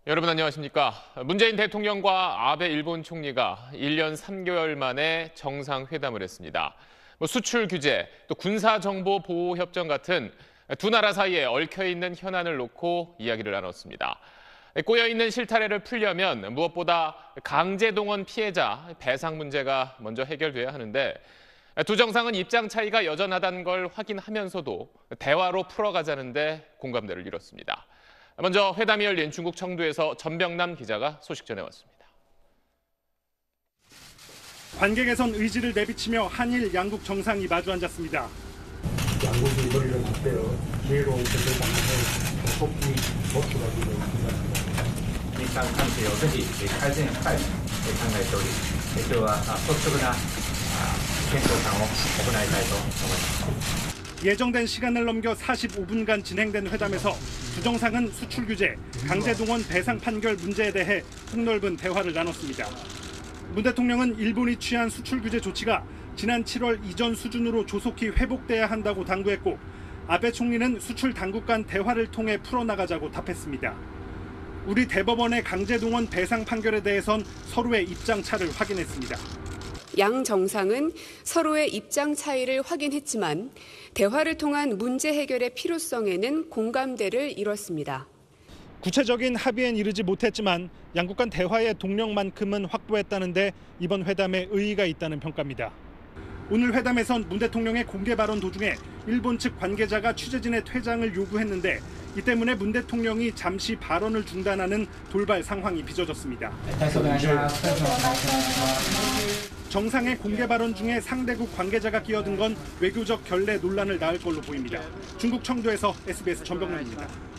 여러분 안녕하십니까? 문재인 대통령과 아베 일본 총리가 1년 3개월 만에 정상회담을 했습니다. 수출 규제, 또 군사정보 보호 협정 같은 두 나라 사이에 얽혀있는 현안을 놓고 이야기를 나눴습니다. 꼬여있는 실타래를 풀려면 무엇보다 강제동원 피해자 배상 문제가 먼저 해결돼야 하는데 두 정상은 입장 차이가 여전하다는 걸 확인하면서도 대화로 풀어가자는데 공감대를 이뤘습니다. 먼저 회담이 열린 중국 청두에서 전병남 기자가 소식 전해왔습니다. 관계 개선 의지를 내비치며 한일 양국 정상이 마주 앉았습니다. 양국이 머리를 맞대요. 기회로운 것을 만나면 폭기 모두가 있습니다. 日韓関係をぜひ改善したいと考えており、今日は率直な検討会を行いたいと思います。 예정된 시간을 넘겨 45분간 진행된 회담에서 두 정상은 수출 규제, 강제동원 배상 판결 문제에 대해 폭넓은 대화를 나눴습니다. 문 대통령은 일본이 취한 수출 규제 조치가 지난 7월 이전 수준으로 조속히 회복돼야 한다고 당부했고, 아베 총리는 수출 당국 간 대화를 통해 풀어나가자고 답했습니다. 우리 대법원의 강제동원 배상 판결에 대해선 서로의 입장 차를 확인했습니다. 양 정상은 서로의 입장 차이를 확인했지만 대화를 통한 문제 해결의 필요성에는 공감대를 이뤘습니다. 구체적인 합의엔 이르지 못했지만 양국 간 대화의 동력만큼은 확보했다는데 이번 회담에 의의가 있다는 평가입니다. 오늘 회담에선 문 대통령의 공개 발언 도중에 일본 측 관계자가 취재진의 퇴장을 요구했는데 이 때문에 문 대통령이 잠시 발언을 중단하는 돌발 상황이 빚어졌습니다. 정상의 공개 발언 중에 상대국 관계자가 끼어든 건 외교적 결례 논란을 낳을 걸로 보입니다. 중국 청두에서 SBS 전병남입니다.